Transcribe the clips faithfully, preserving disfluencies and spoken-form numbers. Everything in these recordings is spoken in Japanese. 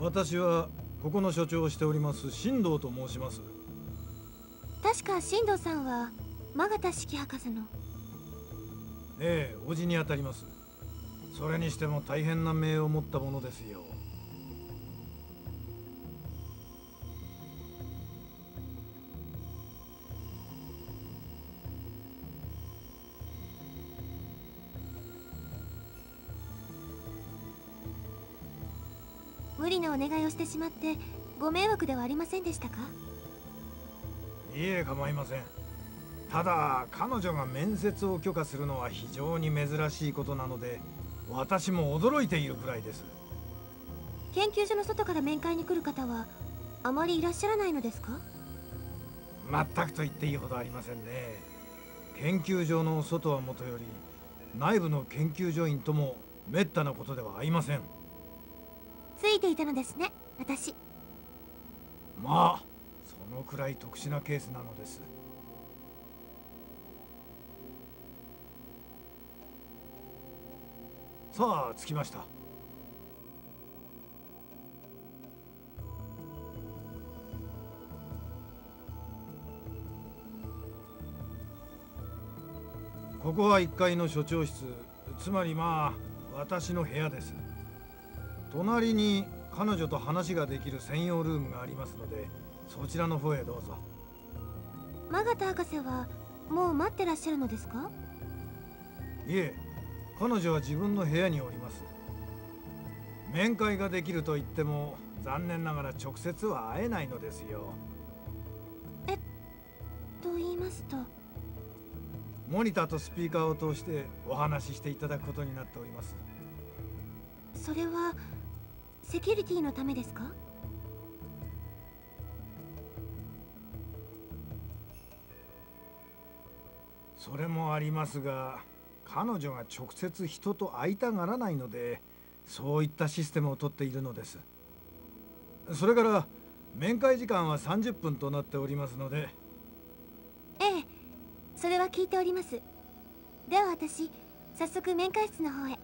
私はここの所長をしております新藤と申します。 確か新藤さんは曲形式博士の。 ええ、叔父にあたります。それにしても大変な名を持ったものですよ。 無理なお願いをしてしまってご迷惑ではありませんでしたか？ いえ、構いません。ただ彼女が面接を許可するのは非常に珍しいことなので、私も驚いているくらいです。 研究所の外から面会に来る方はあまりいらっしゃらないのですか？ 全くと言っていいほどありませんね。研究所の外はもとより、内部の研究所員ともめったなことではありません。 ついていたのですね、私。 まあそのくらい特殊なケースなのです。さあ着きました。ここはいっかいの所長室、つまりまあ私の部屋です。隣に彼女と話ができる専用ルームがありますので、そちらの方へどうぞ。 曲形博士はもう待ってらっしゃるのですか？ いえ、彼女は自分の部屋におります。面会ができると言っても残念ながら直接は会えないのですよ。 えっと言いますと。 モニターとスピーカーを通してお話ししていただくことになっております。 それはセキュリティのためですか？ それもありますが、彼女が直接人と会いたがらないので、そういったシステムをとっているのです。それから面会時間はさんじゅっぷんとなっておりますので。 ええ、それは聞いております。では私早速面会室の方へ。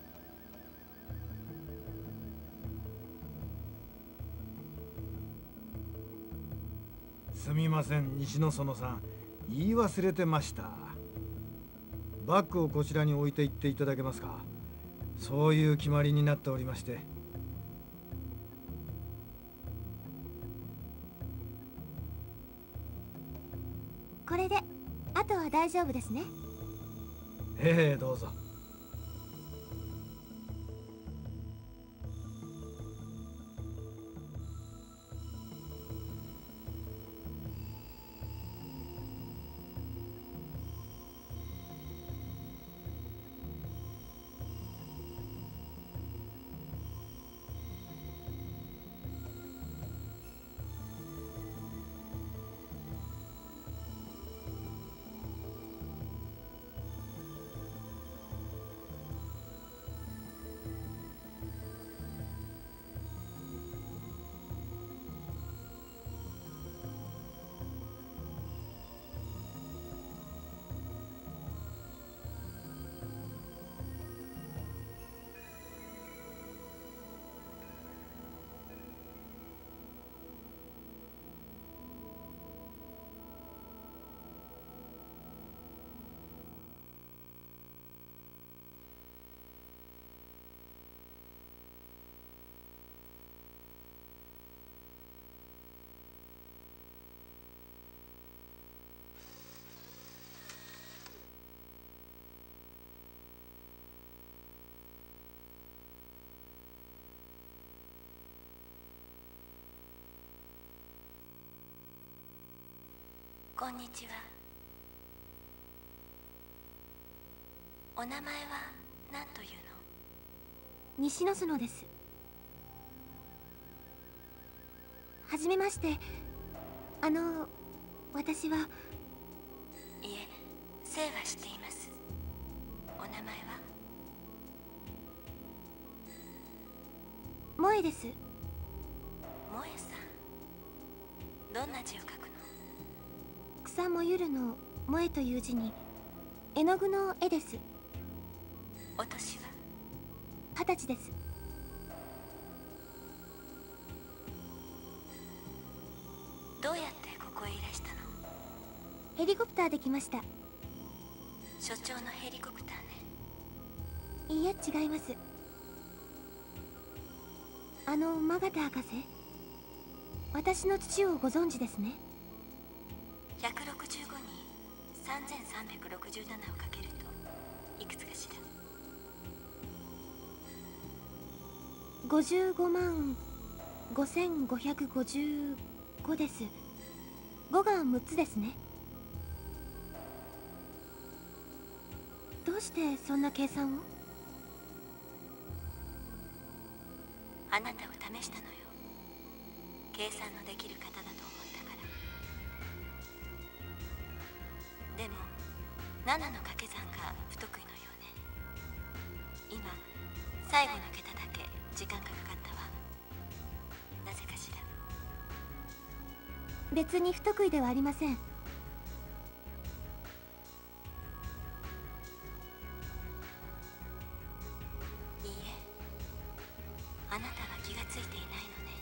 すみません、西野園さん、言い忘れてました。バッグをこちらに置いていっていただけますか。そういう決まりになっておりまして。 これであとは大丈夫ですね。 ええ、どうぞ。 こんにちは。お名前は何というの？西野園です。はじめまして。あの私は。いえ、姓は知っています。お名前は？萌えです。萌えさん、どんな字を書くの？草もゆるの萌えという字に絵の具の絵です。お年は？二十歳です。 ヘリコプターで来ました。所長のヘリコプターね。いいえ、違います。あのマガタ博士、私の父をご存知ですね。ひゃくろくじゅうごにさんぜんさんびゃくろくじゅうななをかけるといくつかしら。ごじゅうごまんごせんごひゃくごじゅうごです。ごがむっつですね。どうしてそんな計算を？あなたを試したのよ。計算のできる方だと思ったから。でもななの掛け算が不得意のようね。今最後の桁だけ時間がかかったわ。なぜかしら。別に不得意ではありません。いいえ、あなたは気がついていないのね。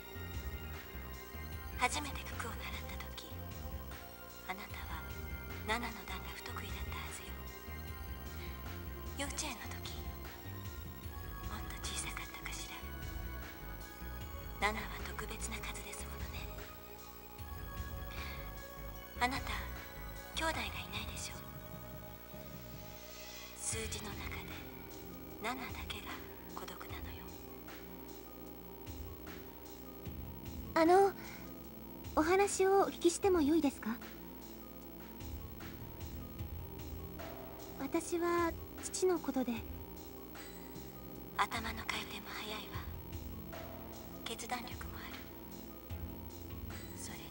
初めて九九を習った時、あなたはななの段が不得意だったはずよ。幼稚園の時、もっと小さかったかしら。ななは特別な数ですものね。あなた、兄弟がいないでしょう。数字の中でななだけが孤独なのよ。あの、お話をお聞きしてもよいですか？私は父のことで。頭の回転も速いわ。決断力もある。それに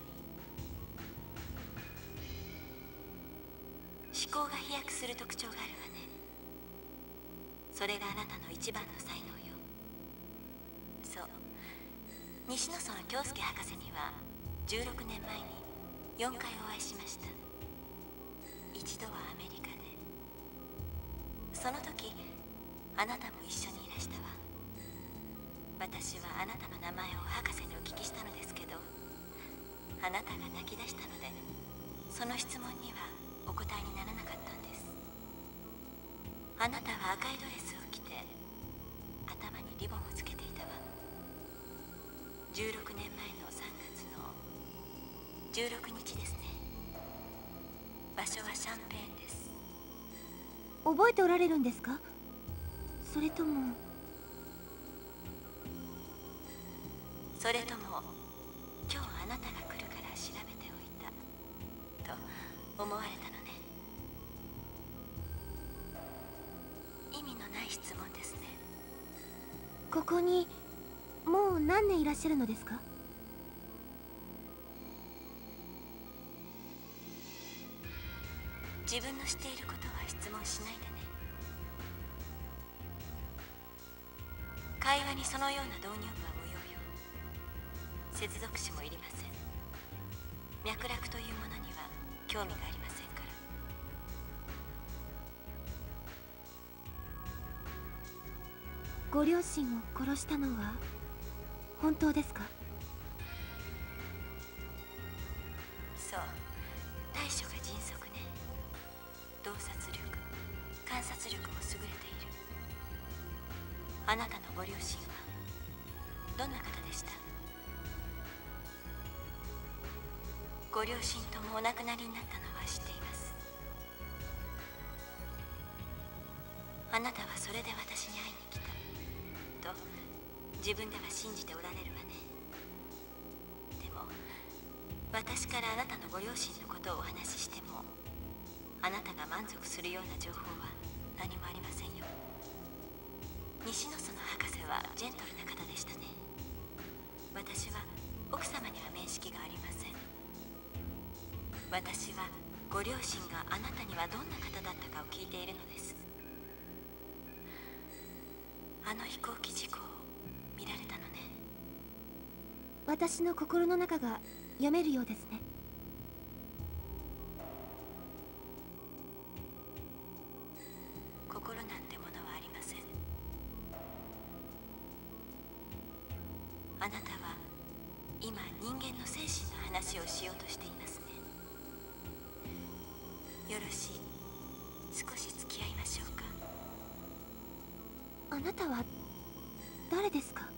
思考が飛躍する特徴があるわね。それがあなたの一番の才能よ。そう、西野園京介博士にはじゅうろくねんまえによんかいお会いしました。一度はアメリカで。その時あなたも一緒にいらしたわ。私はあなたの名前を博士にお聞きしたのですけど、あなたが泣き出したので、その質問にはお答えにならなかったんです。あなたは赤いドレスを着て頭にリボンをつけていたわ。じゅうろくねんまえのさんがつのじゅうろくにちですね。場所はシャンペーンです。覚えておられるんですか？それともそれとも今日あなたが来るから調べておいたと思われたのね。意味のない質問ですね。ここにもう何年いらっしゃるのですか？自分の知っていることは質問しないでね。会話にそのような導入部は無用よ。接続詞もいりません。脈絡というものには興味がありませんから。ご両親を殺したのは本当ですか？そう、対処が迅速ね。洞察力、観察力も優れている。あなたのご両親はどんな方でした？ご両親ともお亡くなりになったのは知っています。あなたはそれで私に会いに来たと自分では信じておられるわね。でも私からあなたのご両親のことをお話ししても、あなたが満足するような情報は何もありませんよ。西野園博士はジェントルな方でしたね。私は奥様には面識がありません。私はご両親があなたにはどんな方だったかを聞いているのです。あの飛行機事故を見られたのね。私の心の中が読めるようですね。心なんてものはありません。あなたは今人間の精神の話をしようとしていますね。 よろしい。少し付き合いましょうか。あなたは誰ですか？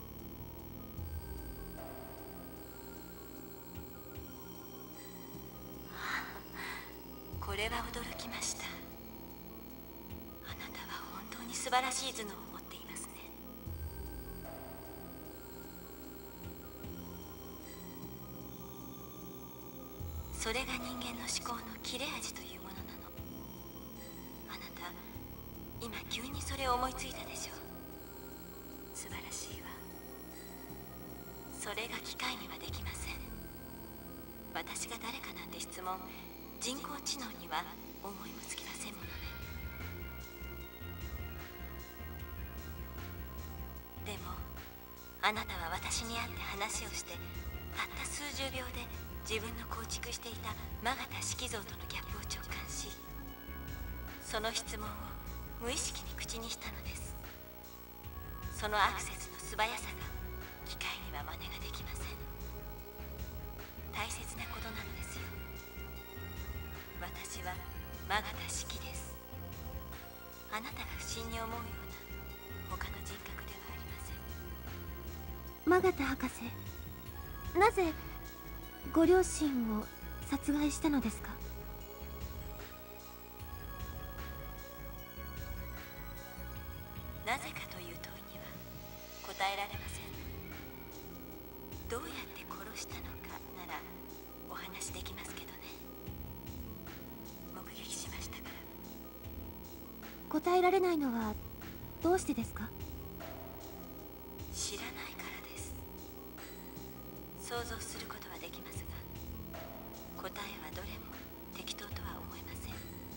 これは驚きました。あなたは本当に素晴らしい頭脳を持っていますね。それが人間の思考の切れ味というものなの。あなた、今急にそれを思いついたでしょう。素晴らしいわ。それが機械にはできません。私が誰かなんて質問、人工知能には思いもつきませんものね。でもあなたは私に会って話をして、たった数十秒で自分の構築していたマガタ式像とのギャップを直感し、その質問を無意識に口にしたのです。そのアクセスの素早さが機械には真似ができません。大切なことなのですよ。私はマガタ式です。あなたが不審に思うような他の人格ではありません。マガタ博士、なぜご両親を殺害したのですか？なぜかという問いには答えられません。どうやって殺したのかならお話しできますけどね。目撃しましたから。答えられないのはどうしてですか？知らないからです。想像することはできますが、答えはどれも適当とは思えません。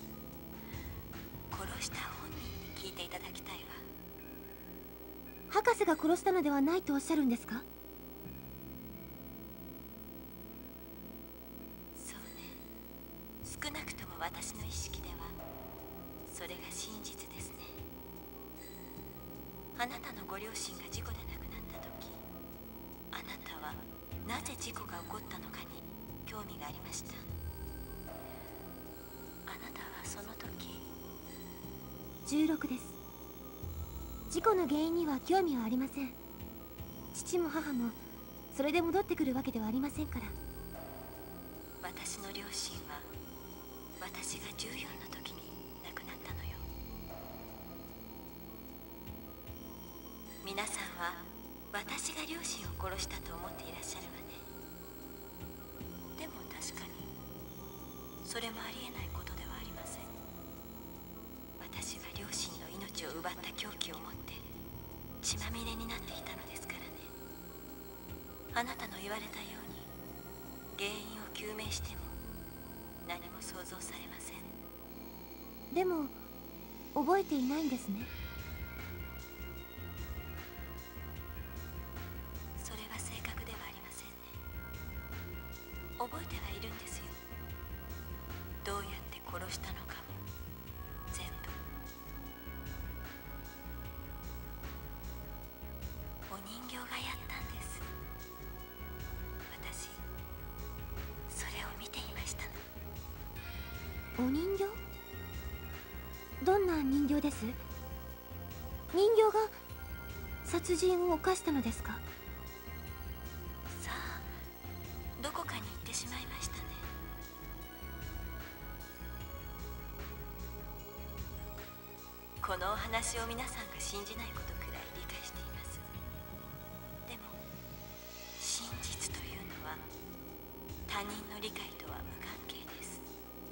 殺した本人に聞いていただきたいわ。博士が殺したのではないとおっしゃるんですか？そうね。少なくとも私の意識ではそれが真実ですね。あなたのご両親が事故で亡くなった時、あなたはなぜ事故が起こったのかに興味がありました。あなたはその時じゅうろくです。事故の原因には興味はありません。父も母もそれで戻ってくるわけではありませんから。私の両親は私がじゅうよんの時に亡くなったのよ。皆さんは私が両親を殺したと思っていらっしゃるわね。でも確かにそれもありえないことではありません。私は両親の命を奪った凶器を持って血まみれになっていたのですからね。あなたの言われたように原因を究明しても何も想像されません。でも覚えていないんですね。それは正確ではありませんね。覚えてはいるんですよ。どうやって殺したのかも全部。お人形がやったんです。私それを見ていましたの。お人形？どんな人形です？人形が殺人を犯したのですか？さあ、どこかに行ってしまいましたね。このお話を皆さんが信じないことくらい理解しています。でも真実というのは他人の理解とは無関係です。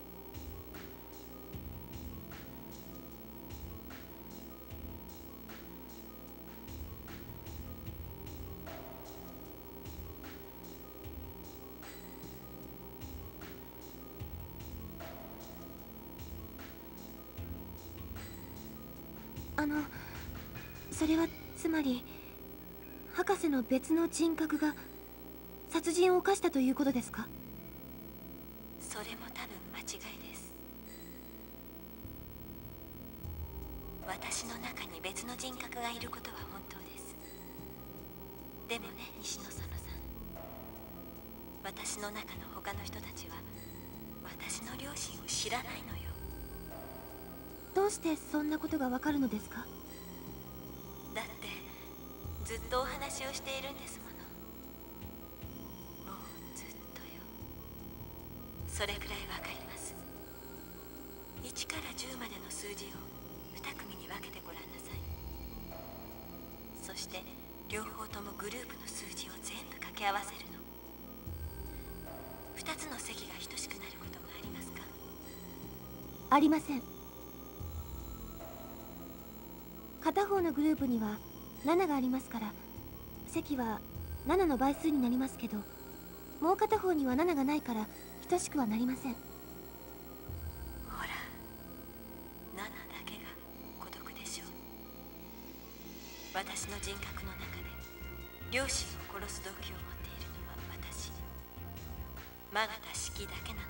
あの、それはつまり博士の別の人格が殺人を犯したということですか？それも多分間違いです。私の中に別の人格がいることは本当です。でもね、西野園さん、私の中の他の人たちは私の両親を知らないのよ。 どうしてそんなことがわかるのですか？ だってずっとお話をしているんですもの。もうずっとよ。それくらいわかります。いちからじゅうまでの数字をに組に分けてごらんなさい。そして両方ともグループの数字を全部掛け合わせるの。ふたつの積が等しくなることがありますか？ ありません。片方のグループにはなながありますから、積はななの倍数になりますけど、もう片方にはなながないから等しくはなりません。 ほら、ななだけが孤独でしょう。私の人格の中で両親を殺す動機を持っているのは私、マガタシキだけなのよ。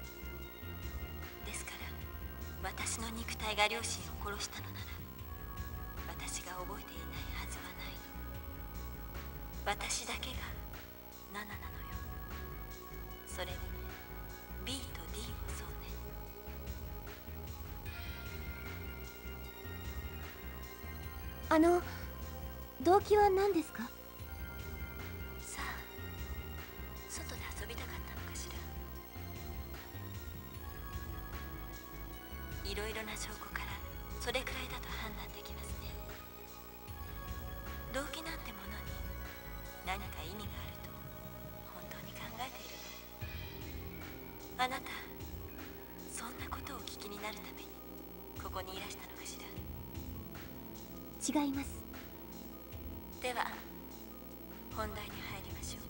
ですから私の肉体が両親を殺したのなら、私が覚えていないはずはないの。私だけがなななのよ。それに ビー と ディー もそうね。 あの動機は何ですか？ さあ、外で遊びたかったのかしら。いろいろな証拠からそれくらいだと判断できますね。動機なんてものに何か意味があると本当に考えているの？あなた、そんなことをお聞きになるためにここにいらしたのかしら。 違います。 では本題に入りましょう。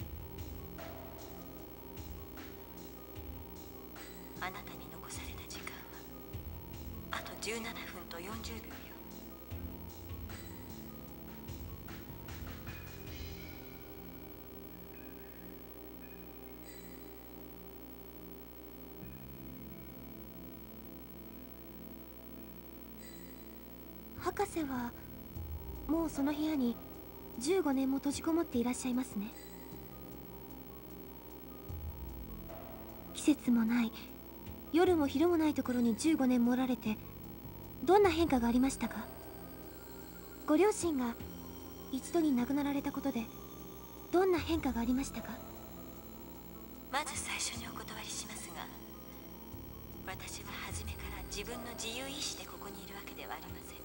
あなたに残された時間はあとじゅうななふんとよんじゅうびょうよ。 博士はもうその部屋にじゅうごねんも閉じこもっていらっしゃいますね。季節もない、夜も昼もないところにじゅうごねんもおられて、どんな変化がありましたか？ご両親が一度に亡くなられたことでどんな変化がありましたか？ まず最初にお断りしますが、私は初めから自分の自由意志でここにいるわけではありません。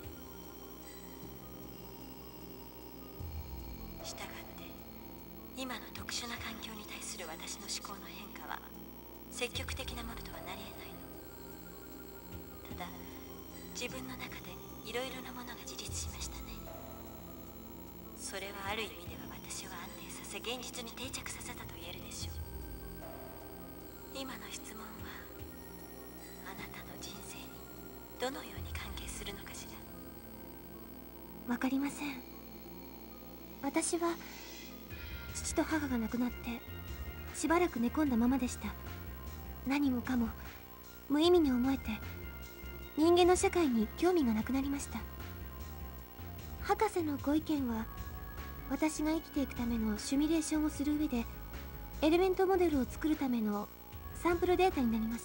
したがって今の特殊な環境に対する私の思考の変化は積極的なものとはなり得ないの。ただ自分の中でいろいろなものが自立しましたね。それはある意味では私を安定させ、現実に定着させたと言えるでしょう。今の質問はあなたの人生にどのように関係するのかしら。 わかりません。私は父と母が亡くなってしばらく寝込んだままでした。何もかも無意味に思えて、人間の社会に興味がなくなりました。博士のご意見は、私が生きていくためのシミュレーションをする上でエレメントモデルを作るためのサンプルデータになります。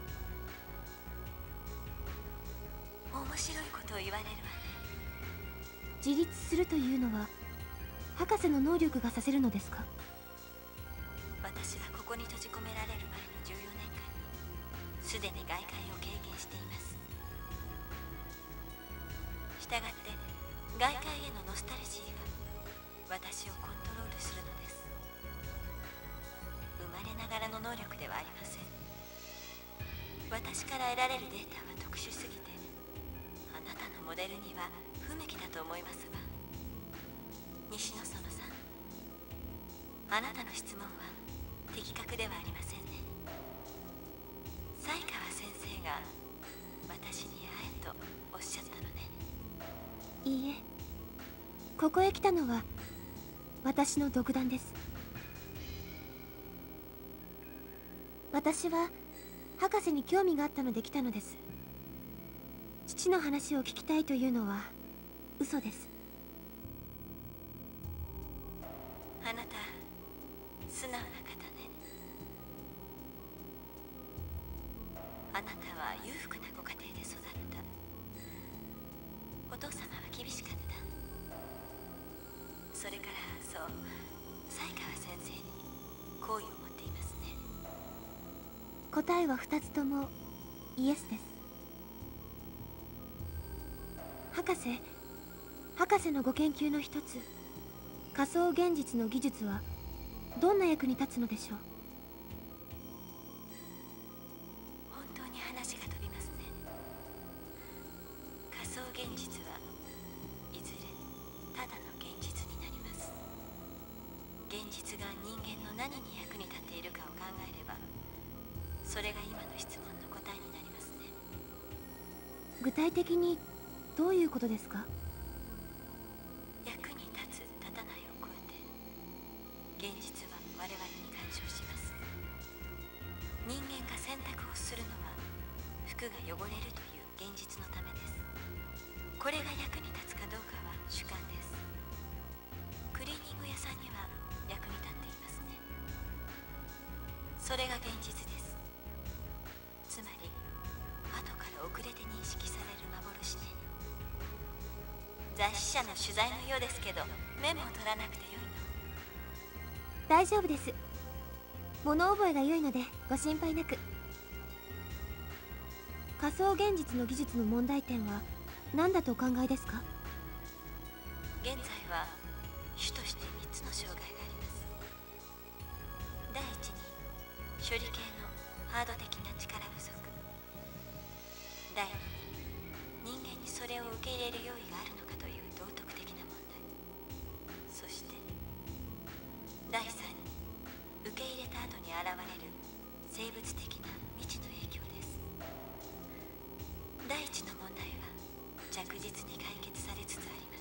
面白いことを言われるわね。 自立するというのは博士の能力がさせるのですか？ 私はここに閉じ込められる前のじゅうよねんかんにすでに外界を経験しています。したがって外界へのノスタルジーが私をコントロールするのです。生まれながらの能力ではありません。私から得られるデータは特殊すぎて、あなたのモデルには不向きだと思いますわ。西野園さん、あなたの質問は的確ではありませんね。才川先生が私に会えとおっしゃったのね。 いいえ、ここへ来たのは私の独断です。私は博士に興味があったので来たのです。父の話を聞きたいというのは嘘です。 あなた、素直な方ね。 あなたは裕福なご家庭で育った。お父様は厳しかった。それからそう才川先生に好意を持っていますね。 答えはふたつともイエスです。博士博士のご研究の一つ、仮想現実の技術はどんな役に立つのでしょう。 本当に話が飛びますね。仮想現実はいずれただの現実になります。現実が人間の何に役に立っているかを考えれば、それが今の質問の答えになりますね。 具体的にどういうことですか？ 役に立つ立たないを超えて、現実は我々に干渉します。人間が選択をするのは服が汚れるという現実のためです。これが役に立つかどうかは主観です。クリーニング屋さんには役に立っていますね。それが現実です。つまり後から遅れて認識される幻ね。雑誌社の取材のようですけど、メモを取らなくてよいの？ 大丈夫です。物覚えが良いのでご心配なく。仮想現実の技術の問題点は何だとお考えですか？ 現在は主としてみっつの障害があります。第一に処理系のハード的な力不足。第二に人間にそれを受け入れる用意があるのかという道徳的な問題。そして第三に受け入れた後に現れる生物的な未知の影響です。第一の問題は着実に解決されつつあります。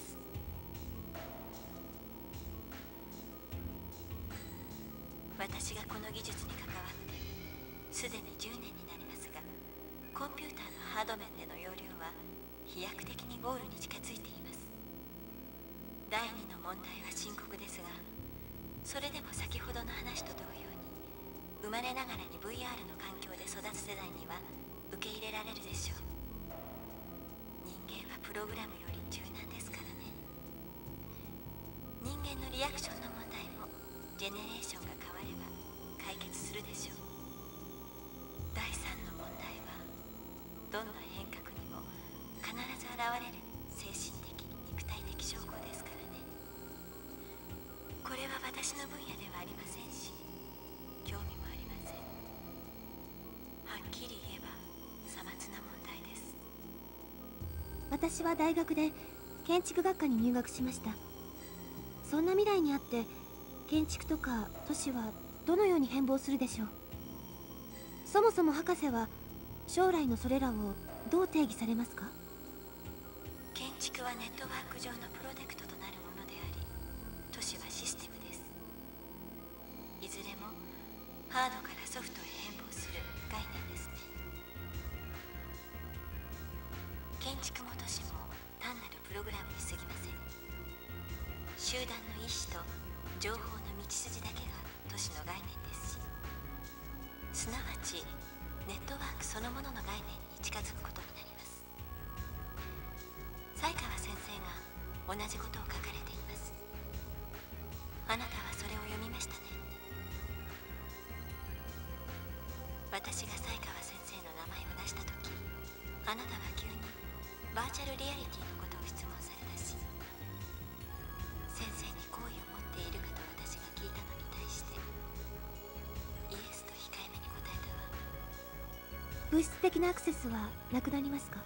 私がこの技術に関わってすでにじゅうねんになりますが、コンピューターのハード面での容量は飛躍的にゴールに近づいています。第二の問題は深刻ですが、それでも先ほどの話と同様に生まれながらに ブイアール の環境で育つ世代には受け入れられるでしょう。人間はプログラムより柔軟ですからね。人間のリアクションの問題もジェネレーションが変われば解決するでしょう。第三の問題はどんな変革にも必ず現れる精神的肉体的証拠ですからね。これは私の分野ではありませんし、興味もありません。はっきり言えばさまつな問題です。 私は大学で建築学科に入学しました。そんな未来にあって建築とか都市はどのように変貌するでしょう。そもそも博士は将来のそれらをどう定義されますか？ 建築はネットワーク上のプロダクトとなるものであり、都市はシステムです。いずれもハードからソフトへ変貌する概念ですね。建築も都市も単なるプログラムに過ぎません。集団の意思と情報の道筋だけが都市の概念ですし、すなわちネットワークそのものの概念に近づくことになります。才川先生が同じことを書かれています。あなたはそれを読みましたね。私が才川先生の名前を出した時、あなたは急にバーチャルリアリティのことを質問されたし、先生に好意を持っているかと私が聞いたのに対してイエスと控えめに答えたわ。 物質的なアクセスはなくなりますか？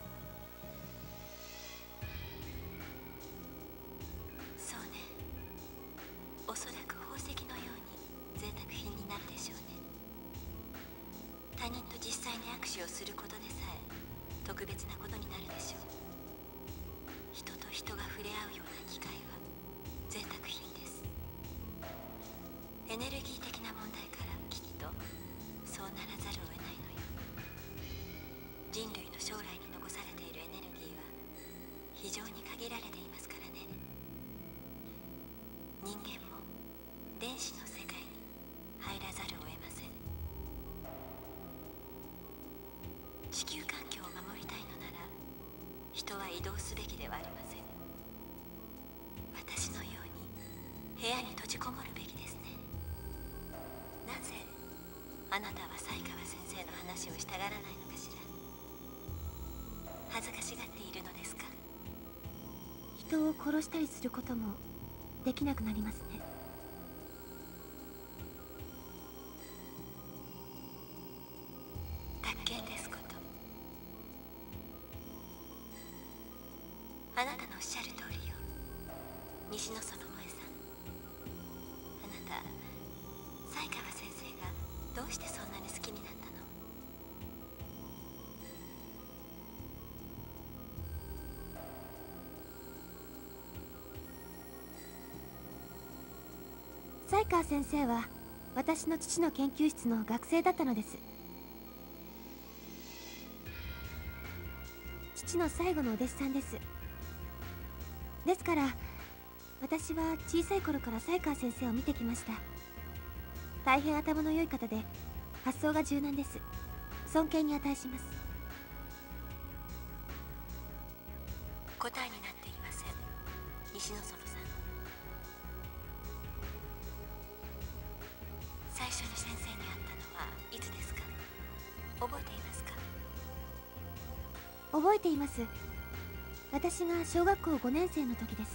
そうね。おそらく宝石のように贅沢品になるでしょうね。他人と実際に握手をすることでさえ特別なことになるでしょう。人と人が触れ合うような機会は贅沢品です。エネルギー的な問題からきっとそうならざるを得ないのよ。人類の将来に残されているエネルギーは非常に限られていますからね。人間も電子の世界に入らざるを得ません。 地球環境を守りたいのなら人は移動すべきではありません。私のように部屋に閉じこもるべきですね。なぜあなたは才川先生の話をしたがらないのかしら。恥ずかしがっているのですか。 人を殺したりすることもできなくなりますね。 宅建ですこと。あなたのおっしゃる通りよ、西野園萌さん。あなた才川先生がどうしてそんなに好きになったの？ 才川先生は私の父の研究室の学生だったのです。父の最後のお弟子さんです。ですから私は小さい頃から才川先生を見てきました。大変頭の良い方で発想が柔軟です。尊敬に値します。 答えになっていません、西野園さん。最初に先生に会ったのはいつですか？覚えていますか？ 覚えています。私が小学校ごねん生の時です。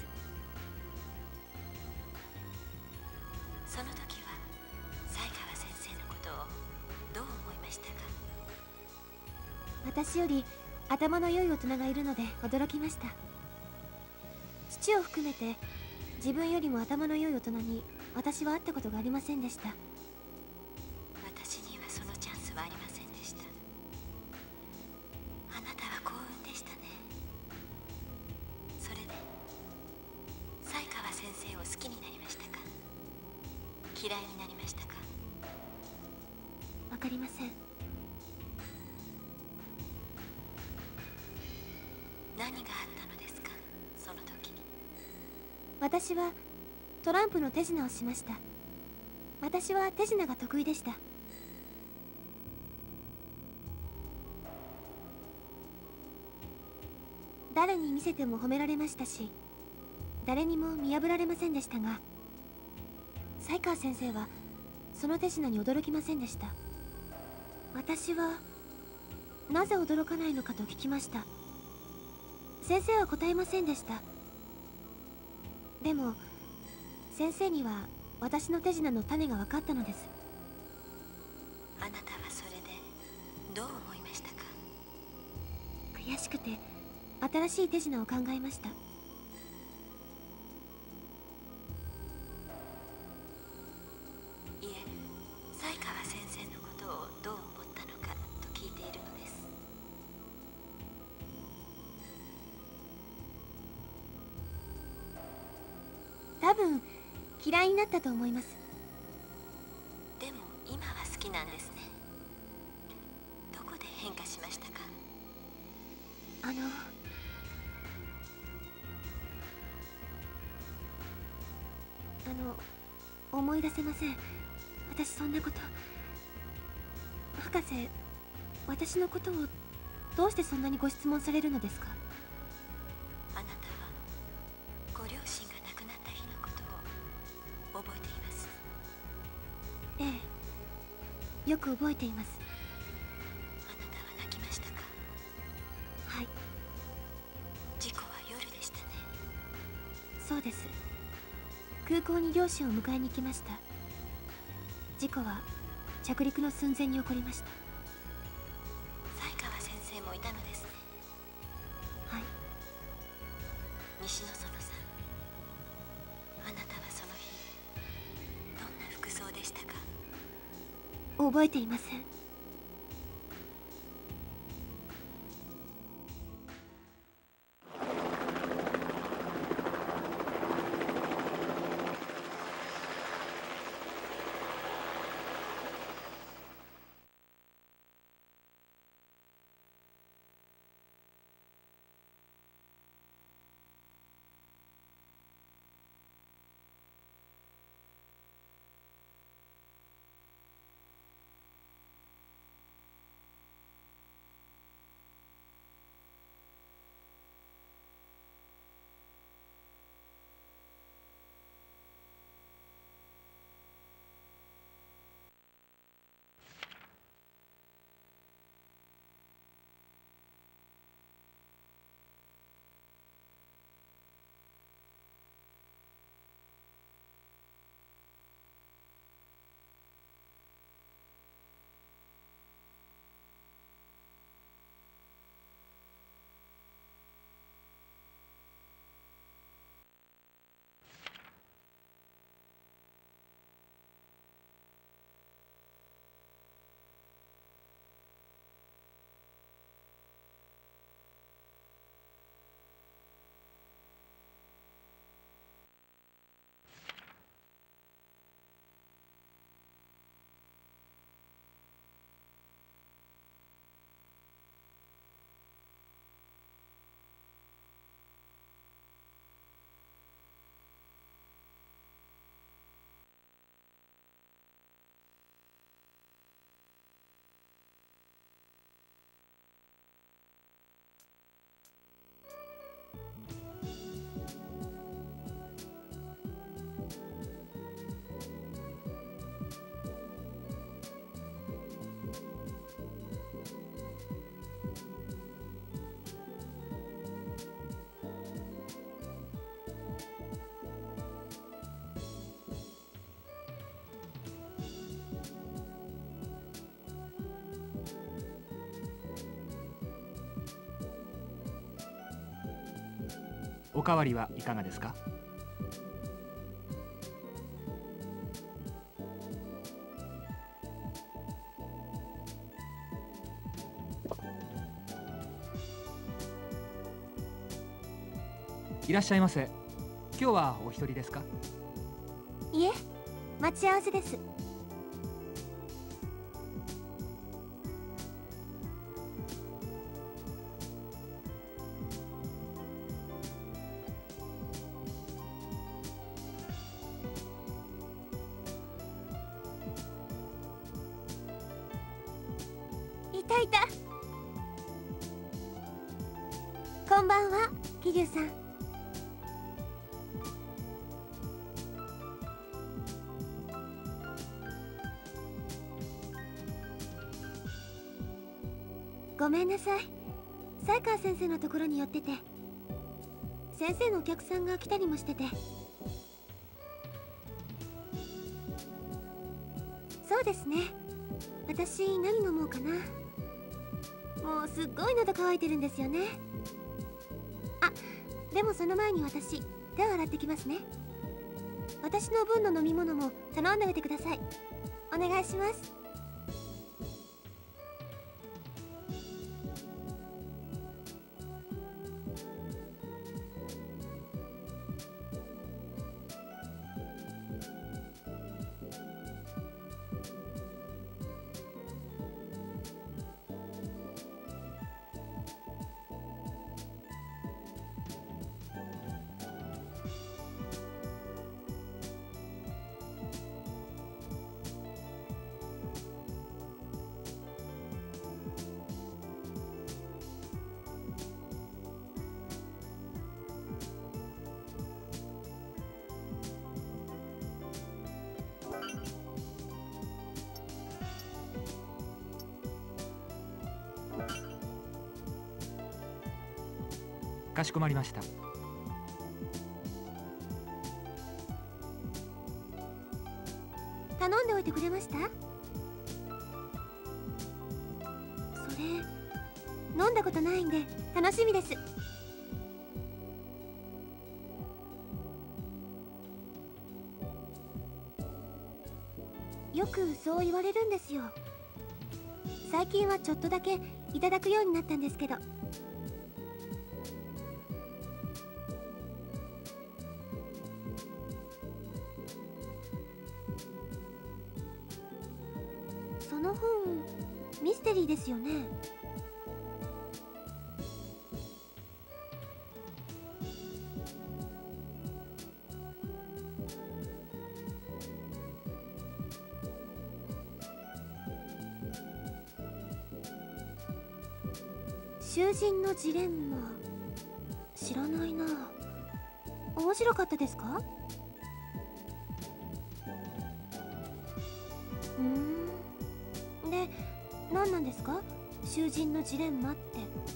その時は才川先生のことをどう思いましたか？ 私より頭の良い大人がいるので驚きました。父を含めて自分よりも頭の良い大人に私は会ったことがありませんでした。 私にはそのチャンスはありませんでした。あなたは幸運でしたね。それで才川先生を好きになりましたか？嫌いになりましたか？ わかりません。 何があったのですか、その時。 私はトランプの手品をしました。私は手品が得意でした。誰に見せても褒められましたし、誰にも見破られませんでしたが、才川先生はその手品に驚きませんでした。私はなぜ驚かないのかと聞きました。先生は答えませんでした。でも先生には私の手品の種が分かったのです。 あなたはそれでどう思いましたか？ 悔しくて新しい手品を考えました。 いえ、才川先生のことをどう思ったのかと聞いているのです。 多分嫌いになったと思います。 でも今は好きなんですね。どこで変化しましたか？ あのあの思い出せません。私そんなこと。博士、私のことをどうしてそんなにご質問されるのですか？ あなたはご両親が亡くなった日のことを覚えています。 ええ、よく覚えています。 あなたは泣きましたか？ はい、 事故は夜でしたね。 そうです。空港に両親を迎えに行きました。事故は着陸の寸前に起こりました。 才川先生もいたのですね。 はい。 西野園さん、あなたはその日どんな服装でしたか？ 覚えていません。 おかわりはいかがですか？いらっしゃいませ。今日はお一人ですか？ いえ、待ち合わせです。いたいた。こんばんは、桐生さん。ごめんなさい。才川先生のところに寄ってて、先生のお客さんが来たりもしてて。そうですね。私何飲もうかな。もうすっごい喉乾いてるんですよね。あ、でもその前に私手を洗ってきますね。私の分の飲み物も頼んでおいてください。お願いします。 かしこまりました。 頼んでおいてくれました？それ飲んだことないんで楽しみです。よくそう言われるんですよ。最近はちょっとだけいただくようになったんですけど。その本ミステリーですよね。囚人のジレンマ、知らないな。面白かったですか？うーん。で、何なんですか？囚人のジレンマって。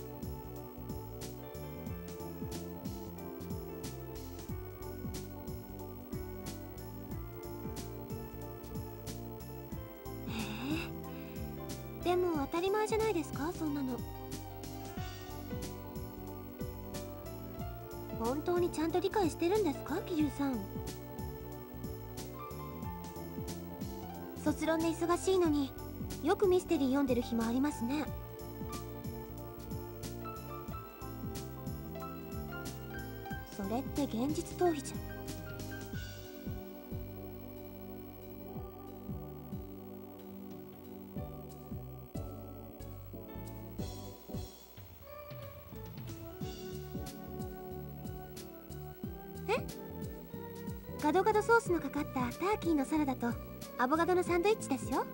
へえ。でも当たり前じゃないですか、そんなの。本当にちゃんと理解してるんですか、桐生さん。卒論で忙しいのによくミステリー読んでる暇ありますね。それって現実逃避じゃん。え？ガドガドソースのかかったターキーのサラダとアボカドのサンドイッチですよ。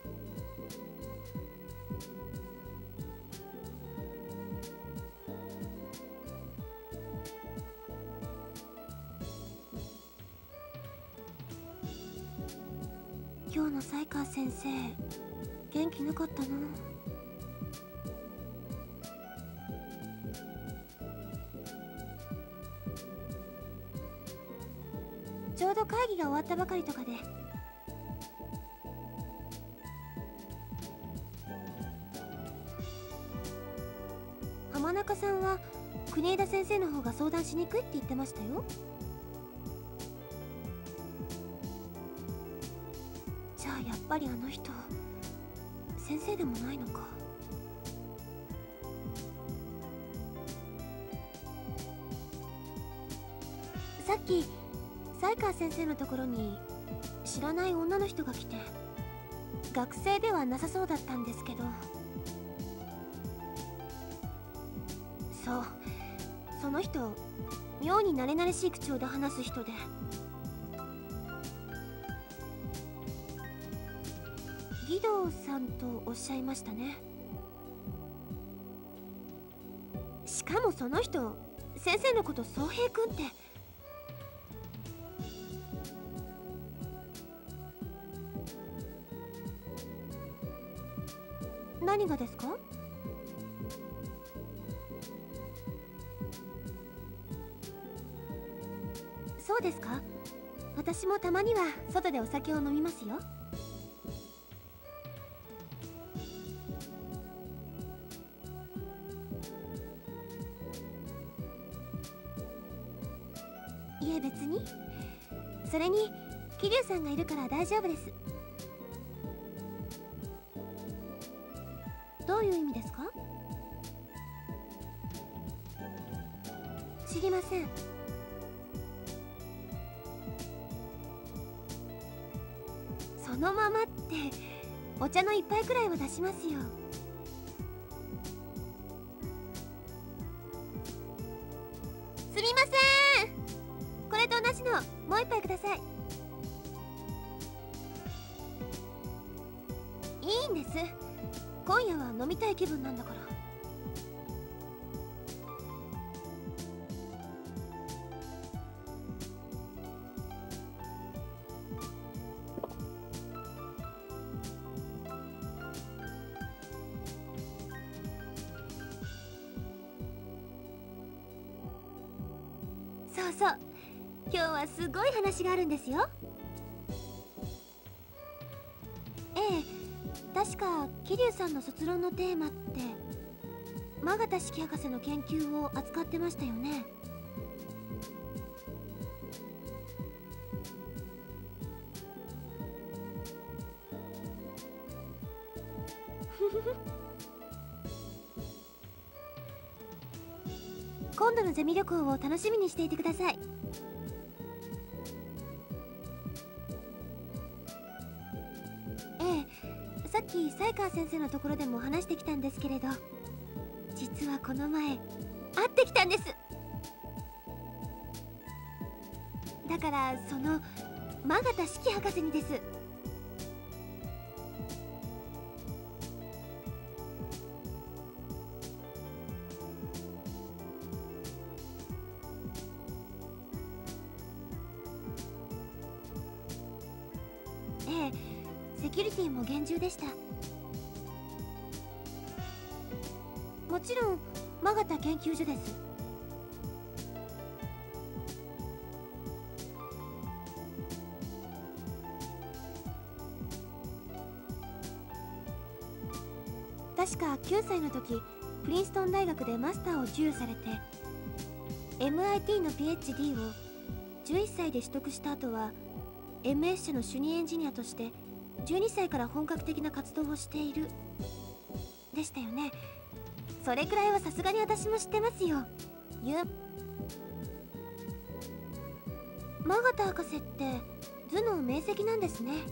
今日の才川先生元気なかったな。ちょうど会議が終わったばかりとかで。浜中さんは国枝先生の方が相談しにくいって言ってましたよ。じゃあやっぱりあの人先生でもないのか。さっき才川先生のところに知らない女の人が来て、学生ではなさそうだったんですけど。そう、その人妙に慣れ慣れしい口調で話す人で、義堂さんとおっしゃいましたね。しかもその人先生のこと宗平君って。何がですか？そうですか。私もたまには外でお酒を飲みますよ。いえ別に。それに桐生さんがいるから大丈夫です。どういう意味ですか？知りません。そのままってお茶の一杯くらいは出しますよ。すみません、これと同じのもう一杯ください。いいんです、今夜は飲みたい気分なんだから。そうそう、今日はすごい話があるんですよ。ええ、確か桐生さんの卒論のテーマって真形式博士の研究を扱ってましたよね。今度のゼミ旅行を楽しみにしていてください。ええ、さっき才川先生のところでも話してきたんですけれど、実はこの前会ってきたんです。だからその真形式博士にです。ええ、セキュリティも厳重でした。もちろん真形研究所です。確かきゅうさいの時プリンストン大学でマスターを授与されて、 エムアイティー の ピーエイチディー をじゅういっさいで取得した後は エムエス 社の主任エンジニアとしてじゅうにさいから本格的な活動をしているでしたよね。それくらいはさすがに私も知ってますよ。ゆ真形博士って頭脳明晰なんですね。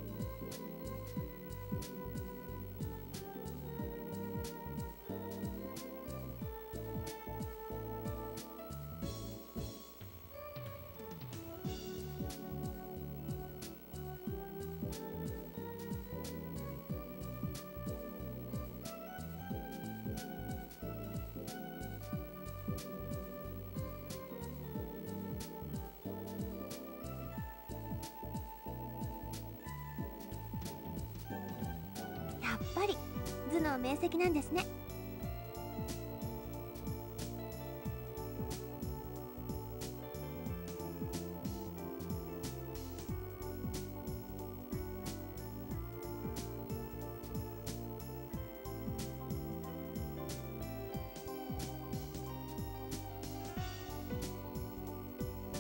やっぱり頭脳明晰なんですね。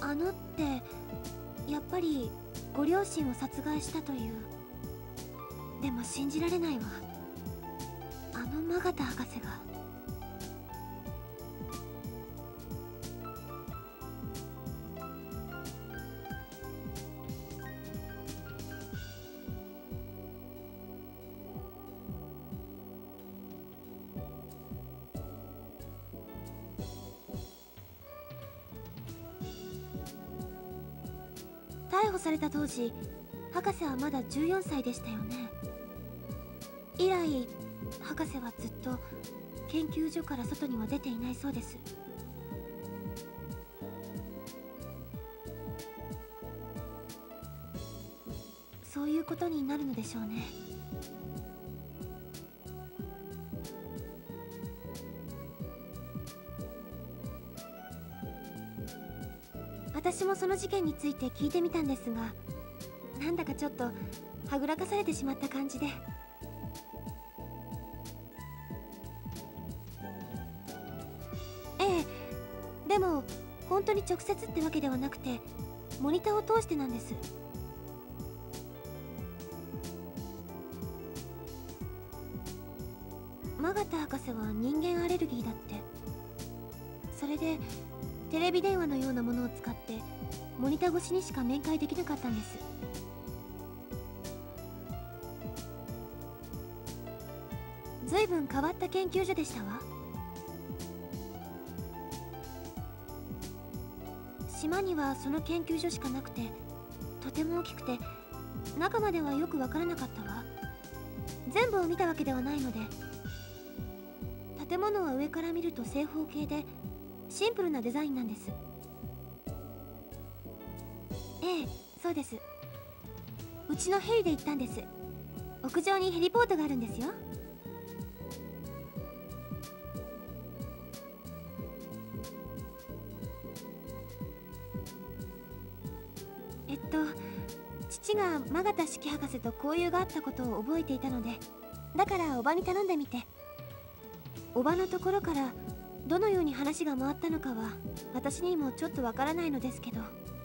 あのってやっぱりご両親を殺害したという。でも信じられないわ。あのマガタ博士が。逮捕された当時、博士はまだじゅうよんさいでしたよね。以来博士はずっと研究所から外には出ていないそうです。そういうことになるのでしょうね。私もその事件について聞いてみたんですが、なんだかちょっとはぐらかされてしまった感じで。ええ、でも本当に直接ってわけではなくて、モニターを通してなんです。マガタ博士は人間アレルギーだって。それでテレビ電話のようなものを使ってモニター越しにしか面会できなかったんです。ずいぶん変わった研究所でしたわ。島にはその研究所しかなくて、とても大きくて中まではよくわからなかったわ。全部を見たわけではないので。建物は上から見ると正方形でシンプルなデザインなんです。ええ、そうです。うちのヘリで行ったんです。屋上にヘリポートがあるんですよ。えっと父がマガタ式博士と交友があったことを覚えていたので、だからおばに頼んでみて。おばのところからどのように話が回ったのかは私にもちょっとわからないのですけど。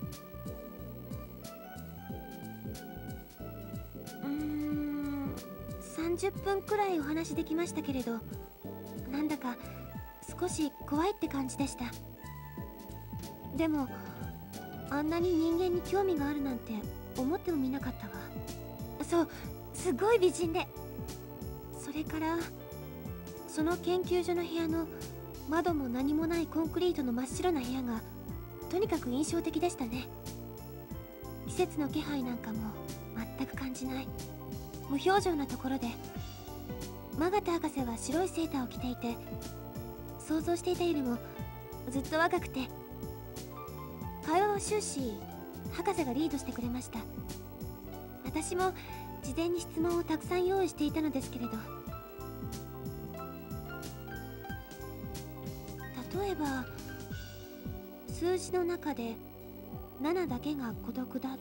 うーん、さんじゅっぷんくらいお話できましたけれど、なんだか少し怖いって感じでした。でもあんなに人間に興味があるなんて思ってもみなかったわ。そう、すごい美人で。それからその研究所の部屋の窓も何もないコンクリートの真っ白な部屋がとにかく印象的でしたね。季節の気配なんかも全く感じない無表情なところで、マガタ博士は白いセーターを着ていて、想像していたよりもずっと若くて、会話は終始博士がリードしてくれました。私も事前に質問をたくさん用意していたのですけれど、例えば数字の中でななだけが孤独だと、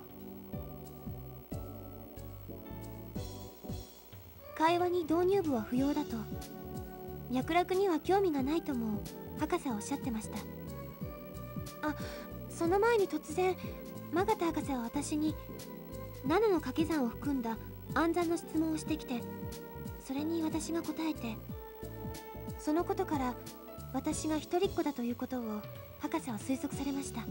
会話に導入部は不要だと、脈絡には興味がないとも博士はおっしゃってました。あ、その前に突然マガタ博士は私にななの掛け算を含んだ暗算の質問をしてきて、それに私が答えて、そのことから私が一人っ子だということを博士は推測されました。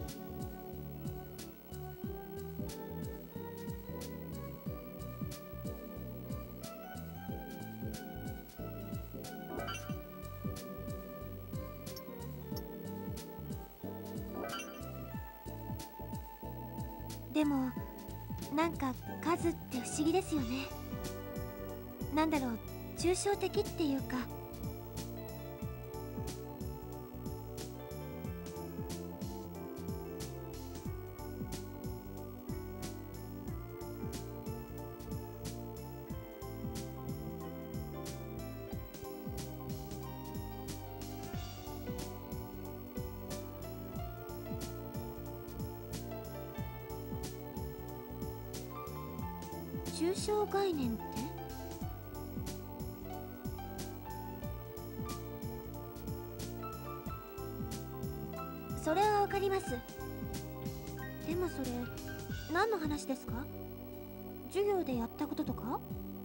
でもなんか数って不思議ですよね。なんだろう、抽象的っていうか。抽象概念って？それはわかります。 でもそれ何の話ですか？授業でやったこととか？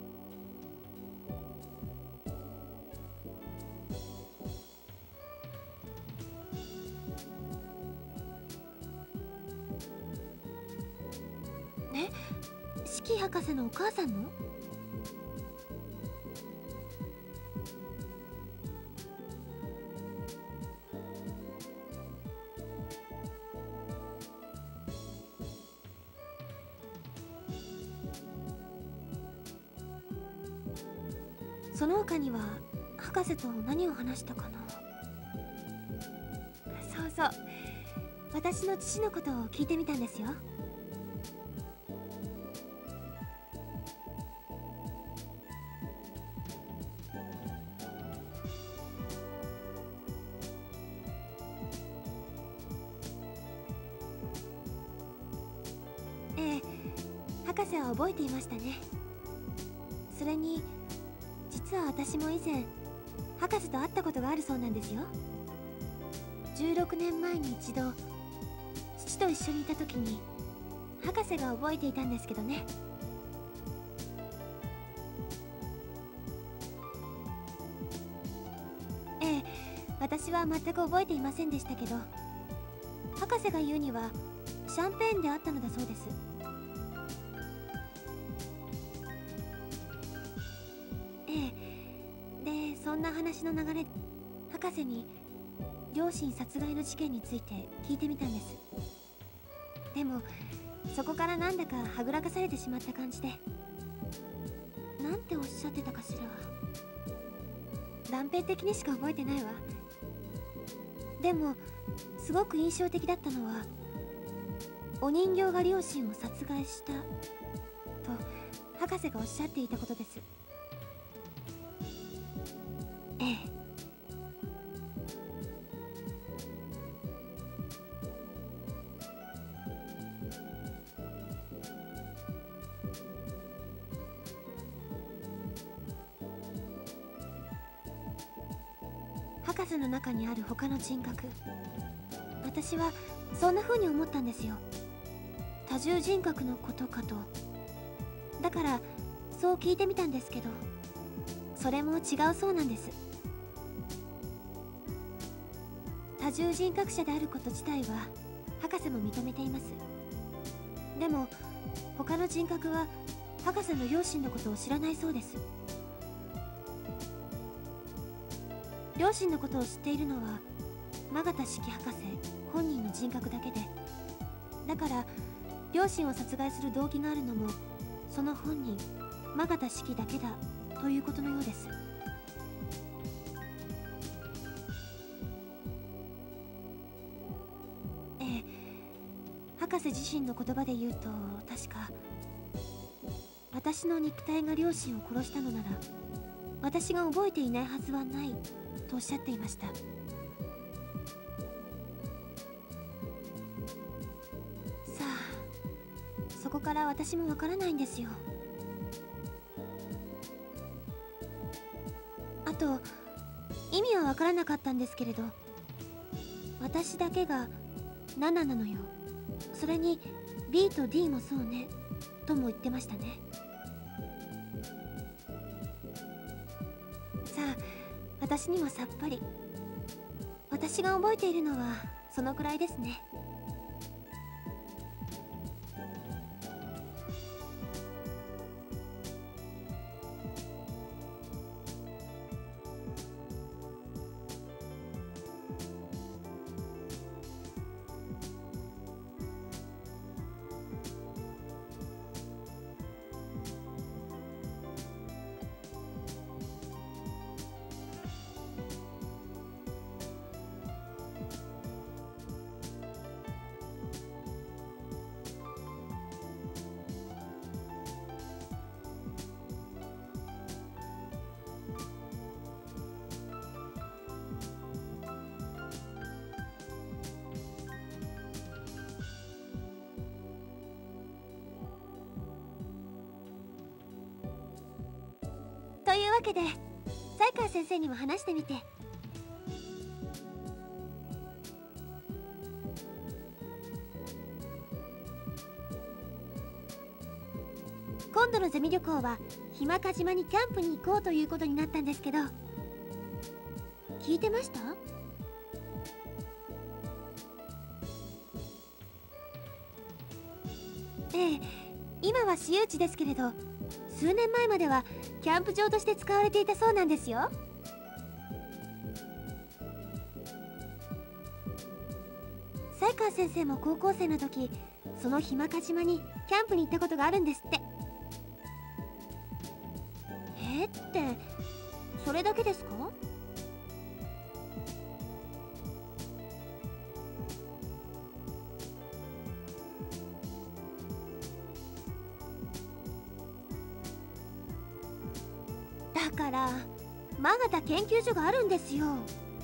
え、四季博士のお母さんの？その他には博士と何を話したかな。そうそう、私の父のことを聞いてみたんですよ。ええ、博士は覚えていましたね。それに実は私も以前博士と会ったことがあるそうなんですよ。じゅうろくねんまえに一度父と一緒にいた時に博士が覚えていたんですけどね。ええ、私は全く覚えていませんでしたけど、博士が言うにはシャンペーンであったのだそうです。ええ、でそんな話の流れ、博士に両親殺害の事件について聞いてみたんです。でもそこからなんだかはぐらかされてしまった感じで、なんておっしゃってたかしら。断片的にしか覚えてないわ。でもすごく印象的だったのは、お人形が両親を殺害したと博士がおっしゃっていたことです。ええ、博士の中にある他の人格、私はそんな風に思ったんですよ。多重人格のことかと。だからそう聞いてみたんですけど、それも違うそうなんです。多重人格者であること自体は博士も認めています。でも他の人格は博士の両親のことを知らないそうです。両親のことを知っているのは曲田式博士本人の人格だけで、だから両親を殺害する動機があるのもその本人曲田式だけだということのようです。ええ、博士自身の言葉で言うと、確か私の肉体が両親を殺したのなら私が覚えていないはずはないとおっしゃっていました。さあ、そこから私もわからないんですよ。あと意味はわからなかったんですけれど、私だけがなななのよ、それに ビー と ディー もそうねとも言ってましたね。さあ、私にもさっぱり。私が覚えているのはそのくらいですね。というわけで才川先生にも話してみて。 今度のゼミ旅行は日間賀島にキャンプに行こうということになったんですけど、聞いてました？ええ、今は私有地ですけれど、数年前まではキャンプ場として使われていたそうなんですよ。才川先生も高校生の時、その日間賀島にキャンプに行ったことがあるんですって。えー、ってそれだけですか？だからマガタ研究所があるんですよ。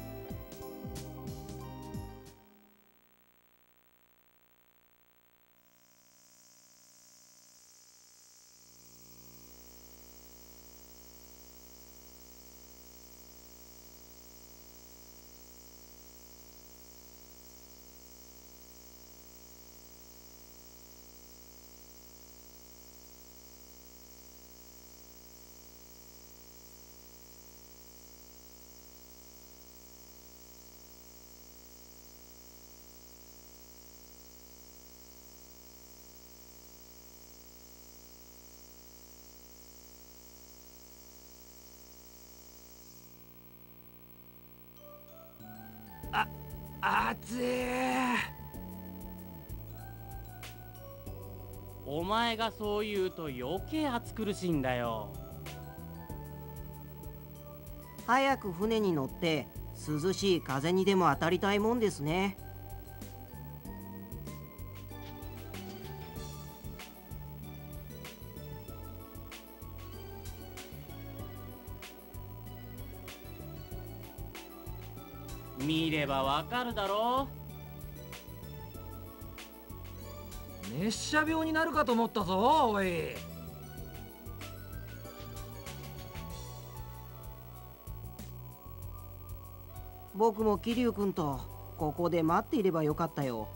暑い。 お前がそう言うと余計暑苦しいんだよ。 早く船に乗って涼しい風にでも当たりたいもんですね。 見ればわかるだろう。熱射病になるかと思ったぞ、おい。 僕も桐生君とここで待っていればよかったよ。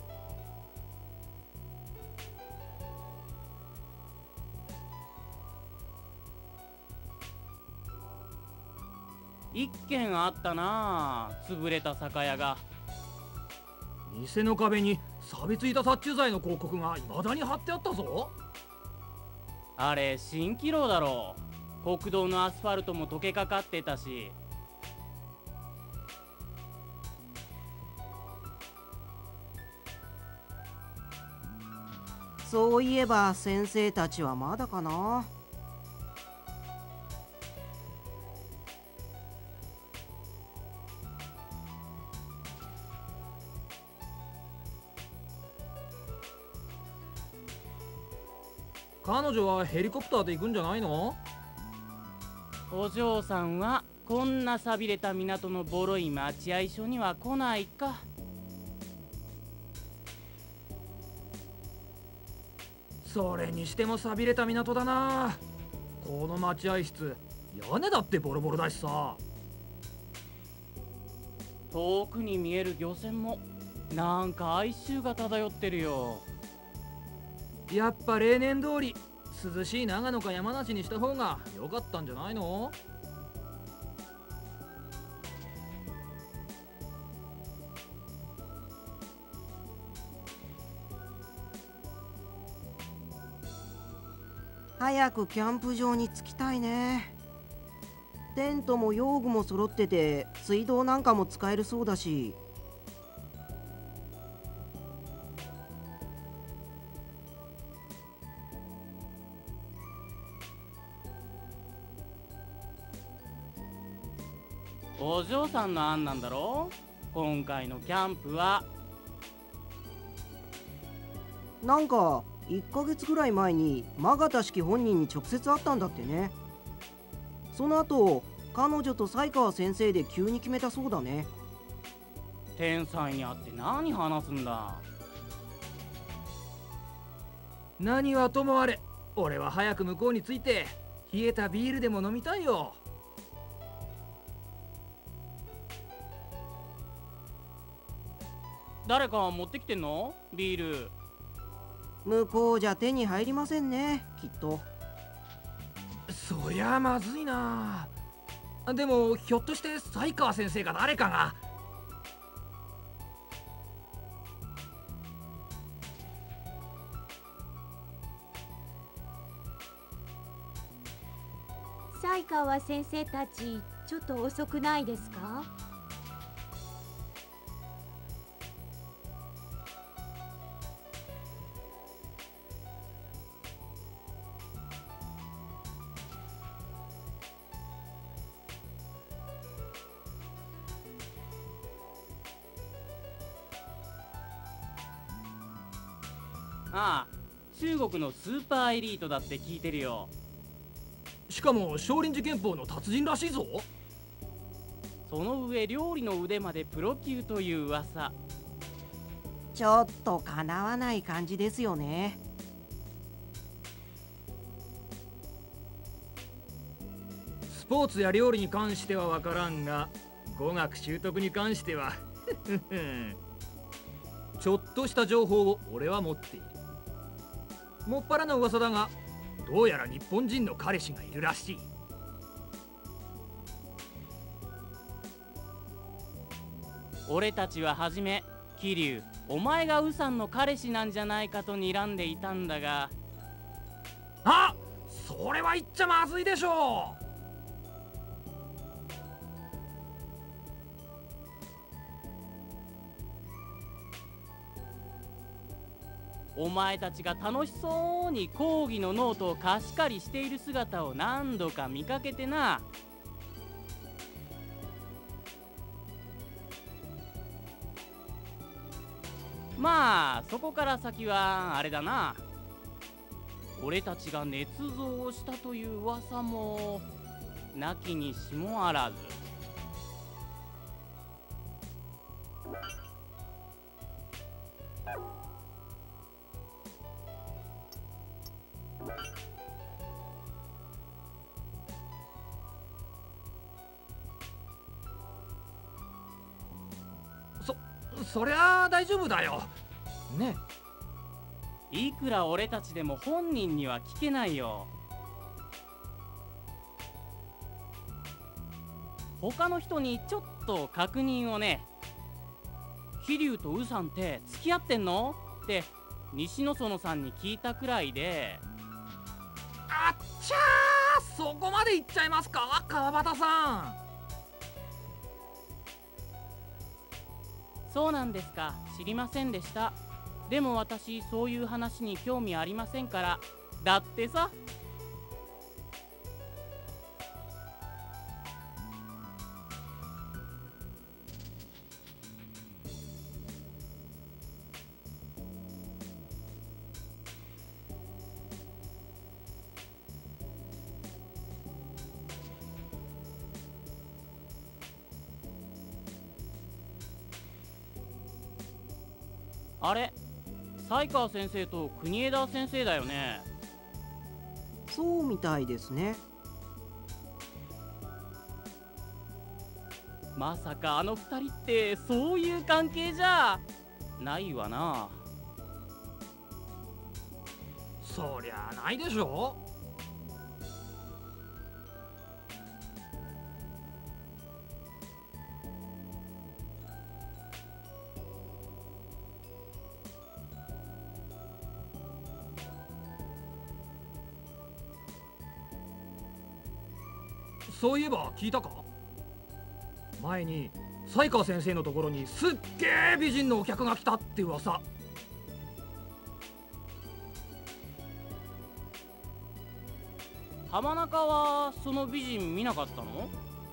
一軒あったなあ、潰れた酒屋が。 店の壁に錆びついた殺虫剤の広告が未だに貼ってあったぞ。 あれ蜃気楼だろう。国道のアスファルトも溶けかかってたし。 そういえば先生たちはまだかな。 彼女はヘリコプターで行くんじゃないの？ お嬢さんはこんな寂れた港のボロい待合所には来ないか。 それにしても寂れた港だな。この待合室、屋根だってボロボロだしさ。 遠くに見える漁船もなんか哀愁が漂ってるよ。 やっぱ例年通り涼しい長野か山梨にした方が良かったんじゃないの？ 早くキャンプ場に着きたいね。テントも用具も揃ってて水道なんかも使えるそうだし。 お嬢さんの案なんだろう。今回のキャンプは。 なんかいっかげつぐらい前にマガタ式本人に直接会ったんだってね。その後彼女と才川先生で急に決めたそうだね。 天才に会って何話すんだ。 何はともあれ、俺は早く向こうに着いて冷えたビールでも飲みたいよ。 誰か持ってきてんの？ビール。 向こうじゃ手に入りませんね、きっと。 そりゃまずいな。でもひょっとして才川先生か誰かが。 才川先生たちちょっと遅くないですか？ ああ、中国のスーパーエリートだって聞いてるよ。 しかも少林寺拳法の達人らしいぞ。 その上料理の腕までプロ級という噂。 ちょっとかなわない感じですよね。 スポーツや料理に関しては分からんが、語学習得に関してはちょっとした情報を俺は持っている。もっぱらの噂だが、どうやら日本人の彼氏がいるらしい。 俺たちははじめ桐生、お前がウさんの彼氏なんじゃないかと睨んでいたんだが。 あ、それは言っちゃまずいでしょう。 お前たちが楽しそうに講義のノートを貸し借りしている姿を何度か見かけてな。まあそこから先はあれだな。俺たちが捏造したという噂もなきにしもあらず。 そそりゃあ大丈夫だよね。 いくら俺たちでも本人には聞けないよ。他の人にちょっと確認をね。桐生とウさんって付き合ってんのって西野園さんに聞いたくらいで。 あっちゃー、そこまで言っちゃいますか、川端さん。 そうなんですか、知りませんでした。でも私そういう話に興味ありませんから。だってさ。あれ、才川先生と国枝先生だよね。 そうみたいですね。 まさかあの二人ってそういう関係じゃないわな。 そりゃないでしょ。そういえば聞いたか？前に才川先生のところにすっげえ美人のお客が来たって噂。 浜中はその美人見なかったの？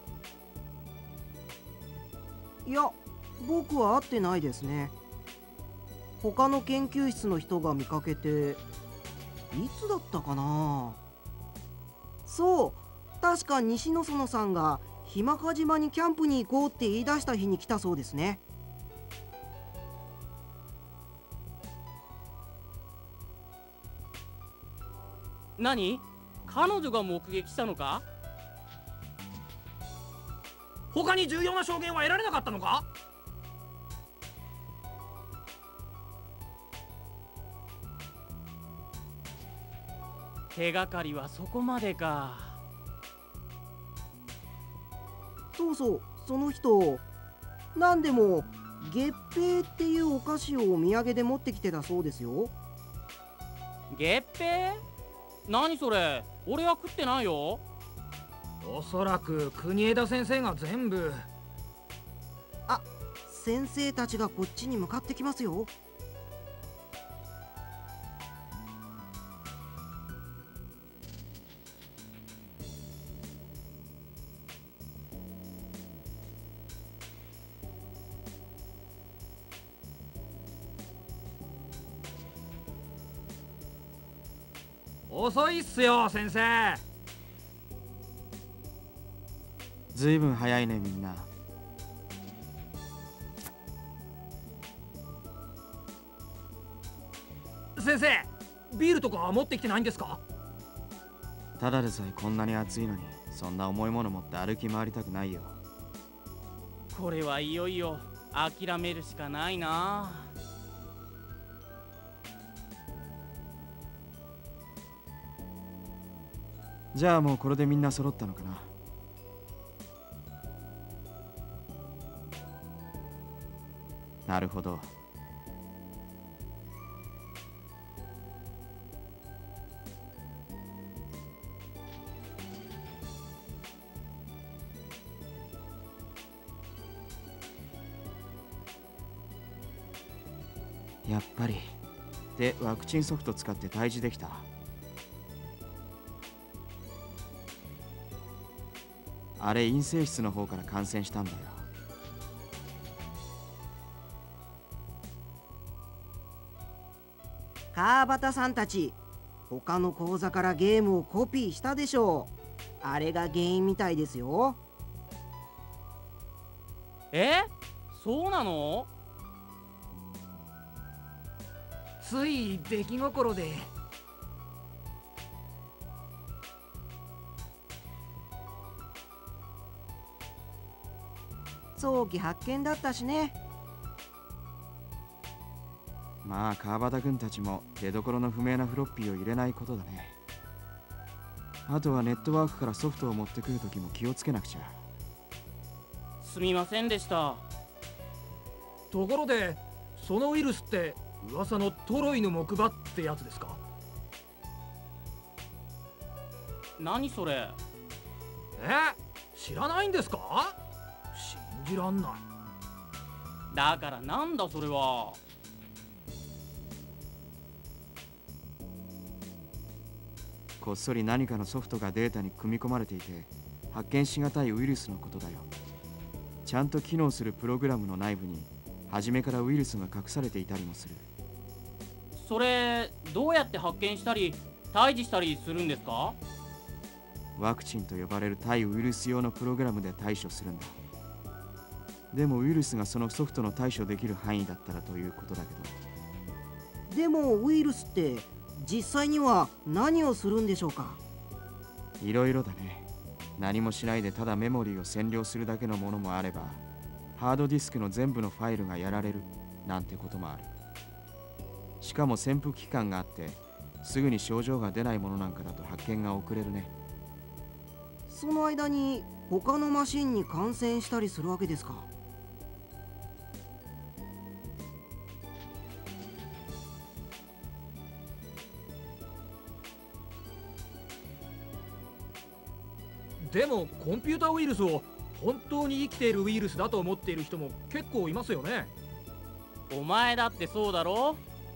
いや、僕は会ってないですね。他の研究室の人が見かけて、いつだったかな。そう、確か西野園さんが日間賀島にキャンプに行こうって言い出した日に来たそうですね。 何？彼女が目撃したのか？ 他に重要な証言は得られなかったのか？ 手がかりはそこまでか。 そうそう、その人何でも月餅っていうお菓子をお土産で持ってきてたそうですよ。 月餅？何それ、俺は食ってないよ。 おそらく国枝先生が全部。 あ、先生たちがこっちに向かってきますよ。 遅いっすよ先生。 ずいぶん早いねみんな。 先生、ビールとか持ってきてないんですか？ ただでさえこんなに暑いのに、そんな重いもの持って歩き回りたくないよ。 これはいよいよ諦めるしかないな。 じゃあもうこれでみんな揃ったのかな。なるほど。やっぱり。で、ワクチンソフト使って退治できた。あれ陰性室の方から感染したんだよ。 川端さんたち、他の講座からゲームをコピーしたでしょう。あれが原因みたいですよ。 え？そうなの？ つい出来心で。 早期発見だったしね。 まあ川端君たちも出どころの不明なフロッピーを入れないことだね。あとはネットワークからソフトを持ってくるときも気をつけなくちゃ。 すみませんでした。 ところで、そのウイルスって噂のトロイの木馬ってやつですか？ 何それ？ え？知らないんですか？信じらんない。 だからなんだそれは。 こっそり何かのソフトがデータに組み込まれていて発見しがたいウイルスのことだよ。ちゃんと機能するプログラムの内部に初めからウイルスが隠されていたりもする。 それどうやって発見したり退治したりするんですか？ ワクチンと呼ばれる対ウイルス用のプログラムで対処するんだ。でもウイルスがそのソフトの対処できる範囲だったらということだけど。 でもウイルスって実際には何をするんでしょうか？ いろいろだね。何もしないでただメモリーを占領するだけのものもあれば、ハードディスクの全部のファイルがやられるなんてこともある。しかも潜伏期間があってすぐに症状が出ないものなんかだと発見が遅れるね。 その間に他のマシンに感染したりするわけですか？ でもコンピュータウイルスを本当に生きているウイルスだと思っている人も結構いますよね。 お前だってそうだろ？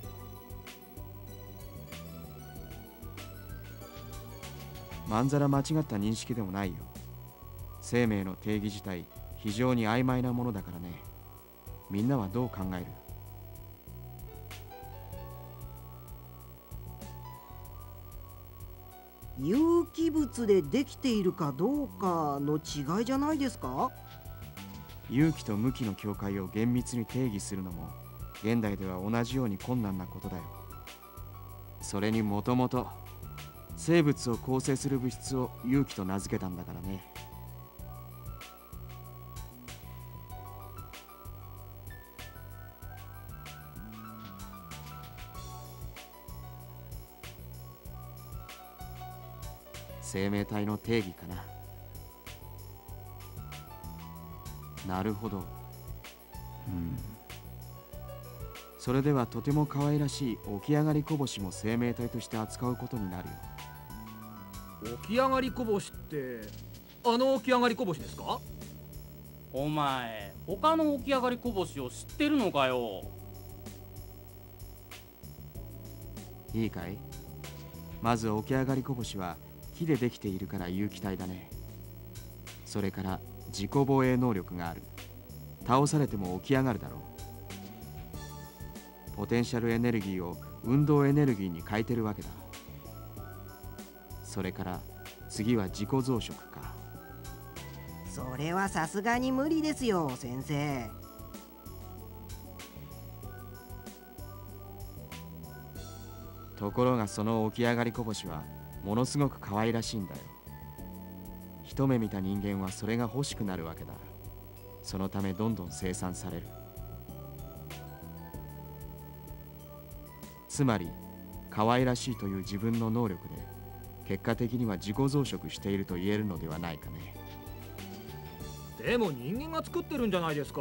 まんざら間違った認識でもないよ。生命の定義自体非常に曖昧なものだからね。みんなはどう考える？ 有機物でできているかどうかの違いじゃないですか？ 有機と無機の境界を厳密に定義するのも現代では同じように困難なことだよ。それにもともと生物を構成する物質を有機と名付けたんだからね。生命体の定義かな。 なるほど。うんそれではとても可愛らしい起き上がりこぼしも生命体として扱うことになるよ。 起き上がりこぼしってあの起き上がりこぼしですか？ お前他の起き上がりこぼしを知ってるのかよ。 いいかい。まず起き上がりこぼしは木でできているから有機体だね。それから自己防衛能力がある。倒されても起き上がるだろう。ポテンシャルエネルギーを運動エネルギーに変えてるわけだ。それから次は自己増殖か。 それはさすがに無理ですよ先生。 ところがその起き上がりこぼしはものすごく可愛らしいんだよ。一目見た人間はそれが欲しくなるわけだ。そのためどんどん生産される。つまり可愛らしいという自分の能力で結果的には自己増殖していると言えるのではないかね。 でも人間が作ってるんじゃないですか。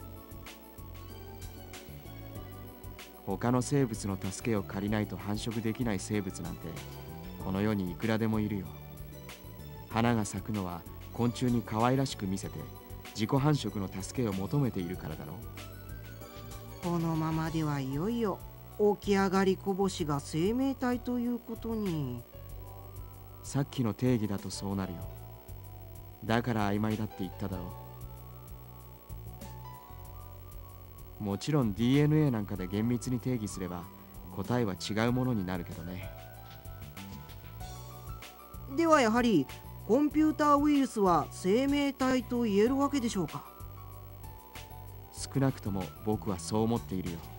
他の生物の助けを借りないと繁殖できない生物なんてこの世にいくらでもいるよ。花が咲くのは昆虫に可愛らしく見せて自己繁殖の助けを求めているからだろう。 このままではいよいよ起き上がりこぼしが生命体ということに。 さっきの定義だとそうなるよ。だから曖昧だって言っただろう。もちろん ディーエヌエー なんかで厳密に定義すれば答えは違うものになるけどね。 ではやはりコンピューターウイルスは生命体と言えるわけでしょうか。 少なくとも僕はそう思っているよ。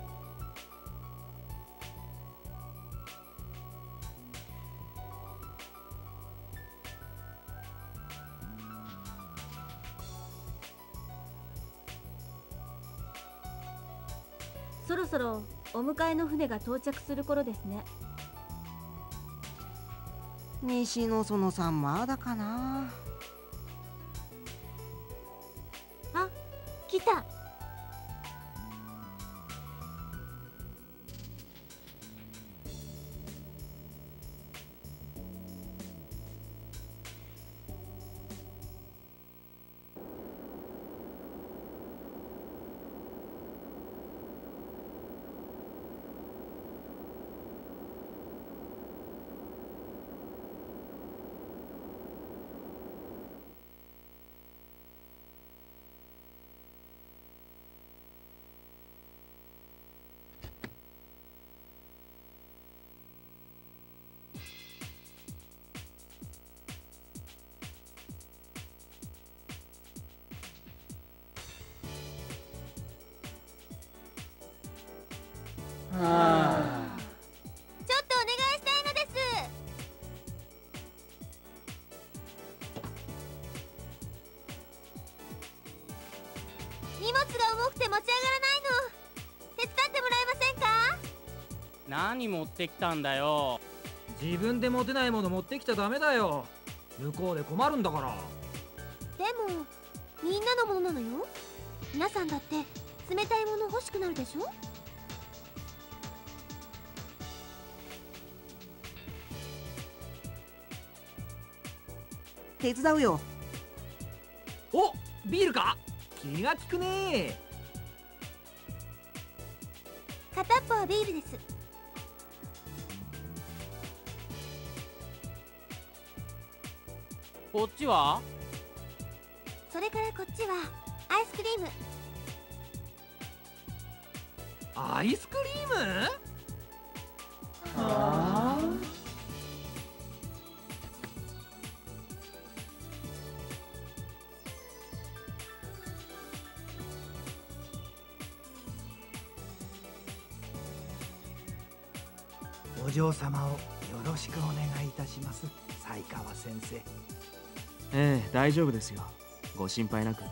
そろそろお迎えの船が到着する頃ですね。 西野園さんまだかな。 あ、来た。 はあ、 ちょっとお願いしたいのです。荷物が重くて持ち上がらないの。手伝ってもらえませんか？ 何持ってきたんだよ。 自分で持てないもの持ってきちゃダメだよ。向こうで困るんだから。 でもみんなのものなのよ。皆さんだって冷たいもの欲しくなるでしょ。 手伝うよ。 お、ビールか？気が利くね。 片っぽはビールです。 こっちは？ それからこっちはアイスクリーム。 アイスクリーム？ はあ。 お嬢様をよろしくお願いいたします、才川先生。 ええ、大丈夫ですよ。ご心配なく。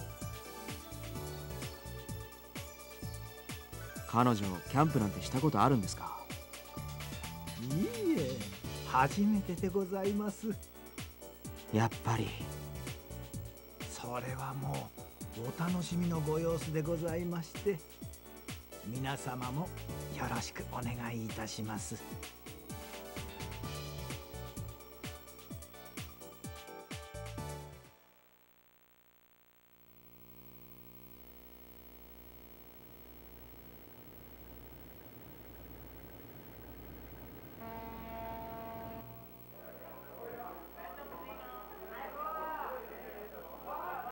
彼女、キャンプなんてしたことあるんですか？ いいえ、初めてでございます。 やっぱり。 それはもうお楽しみのご様子でございまして、皆様もよろしくお願いいたします。